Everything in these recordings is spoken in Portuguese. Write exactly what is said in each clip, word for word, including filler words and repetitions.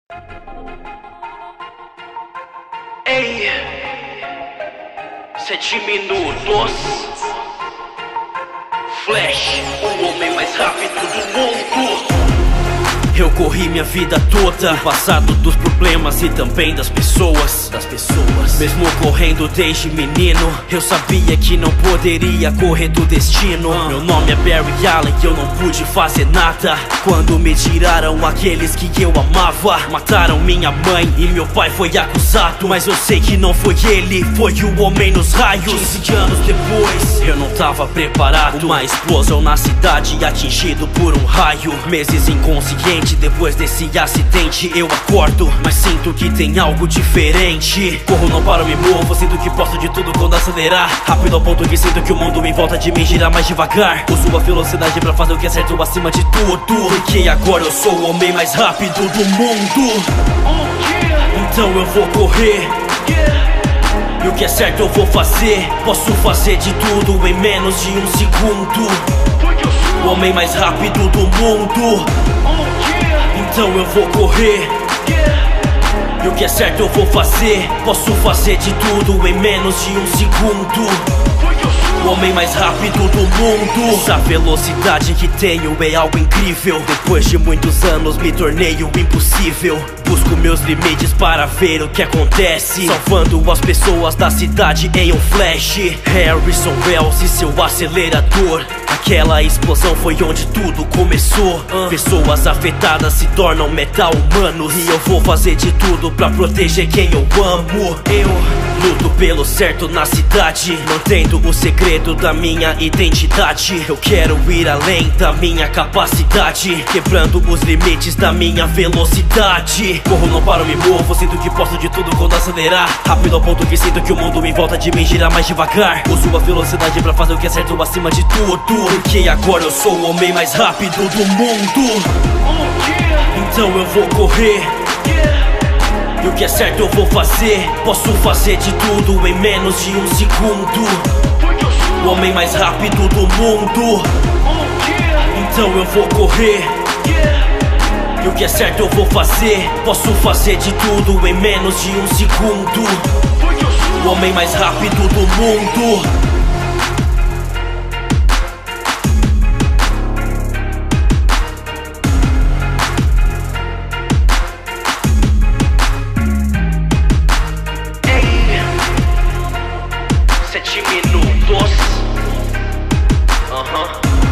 Ei, sete minutos. Flash, o homem mais rápido do mundo. Eu corri minha vida toda, passado dos problemas e também das pessoas, das pessoas. Mesmo correndo desde menino, eu sabia que não poderia correr do destino. Meu nome é Barry Allen e eu não pude fazer nada quando me tiraram aqueles que eu amava. Mataram minha mãe e meu pai foi acusado, mas eu sei que não foi ele, foi o homem nos raios. Quinze anos depois, eu não tava preparado. Uma explosão na cidade, atingido por um raio. Meses inconsciente, depois desse acidente eu acordo, mas sinto que tem algo diferente. Corro, não paro, me movo, sinto que posso de tudo quando acelerar. Rápido ao ponto que sinto que o mundo em volta de mim gira mais devagar. Uso a velocidade pra fazer o que é certo acima de tudo, porque agora eu sou o homem mais rápido do mundo. Então eu vou correr, e o que é certo eu vou fazer. Posso fazer de tudo em menos de um segundo. O homem mais rápido do mundo. Então eu vou correr, e o que é certo eu vou fazer. Posso fazer de tudo em menos de um segundo. O homem mais rápido do mundo. Essa velocidade que tenho é algo incrível. Depois de muitos anos me tornei o impossível. Busco meus limites para ver o que acontece, salvando as pessoas da cidade em um flash. Harrison Wells e seu acelerador. Aquela explosão foi onde tudo começou. Pessoas afetadas se tornam metal humanos, e eu vou fazer de tudo pra proteger quem eu amo. Eu luto pelo certo na cidade, mantendo o segredo da minha identidade. Eu quero ir além da minha capacidade, quebrando os limites da minha velocidade. Corro, não paro, me movo, sinto que posso de tudo quando acelerar. Rápido ao ponto que sinto que o mundo em volta de mim gira mais devagar. Uso a velocidade pra fazer o que é certo acima de tudo, porque agora eu sou o homem mais rápido do mundo. Então eu vou correr, e o que é certo eu vou fazer. Posso fazer de tudo em menos de um segundo. O homem mais rápido do mundo. Então eu vou correr, e o que é certo eu vou fazer. Posso fazer de tudo em menos de um segundo. O homem mais rápido do mundo. Sete minutos. Aham.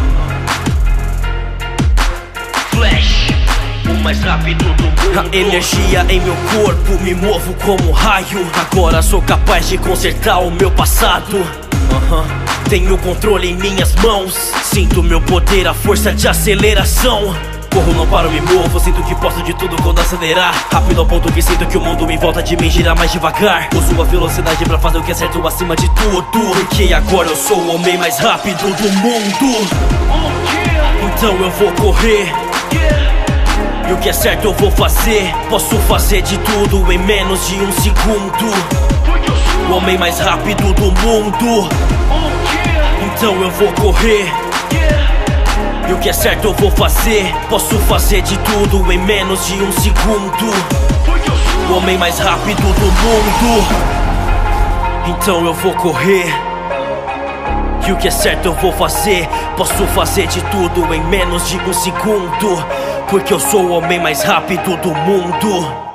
Flash, o mais rápido do mundo. A energia em meu corpo, me movo como um raio. Agora sou capaz de consertar o meu passado. Aham. Tenho controle em minhas mãos, sinto meu poder, a força de aceleração. Corro, não paro, me movo, sinto que posso de tudo quando acelerar. Rápido ao ponto que sinto que o mundo em volta de mim gira mais devagar. Uso a velocidade pra fazer o que é certo acima de tudo, porque agora eu sou o homem mais rápido do mundo. Então eu vou correr, e o que é certo eu vou fazer. Posso fazer de tudo em menos de um segundo. O homem mais rápido do mundo. Então eu vou correr, e o que é certo eu vou fazer. Posso fazer de tudo em menos de um segundo. O homem mais rápido do mundo. Então eu vou correr, e o que é certo eu vou fazer. Posso fazer de tudo em menos de um segundo, porque eu sou o homem mais rápido do mundo.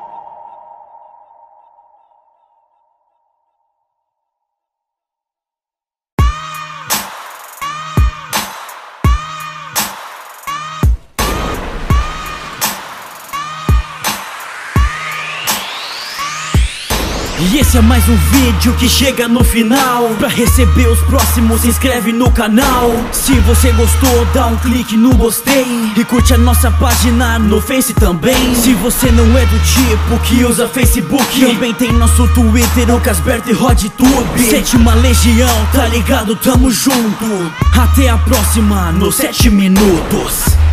E esse é mais um vídeo que chega no final. Pra receber os próximos, se inscreve no canal. Se você gostou, dá um clique no gostei e curte a nossa página no Face também. Se você não é do tipo que usa Facebook, também tem nosso Twitter, o Casberto e RodTube. Sétima Legião, tá ligado? Tamo junto. Até a próxima, nos sete minutos.